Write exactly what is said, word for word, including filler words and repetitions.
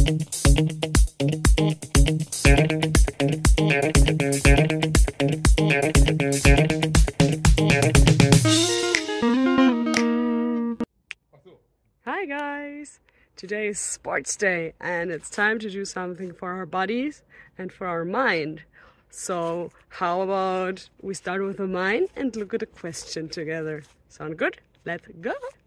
Hi guys! Today is sports day and it's time to do something for our bodies and for our mind. So how about we start with the mind and look at a question together? Sound good? Let's go!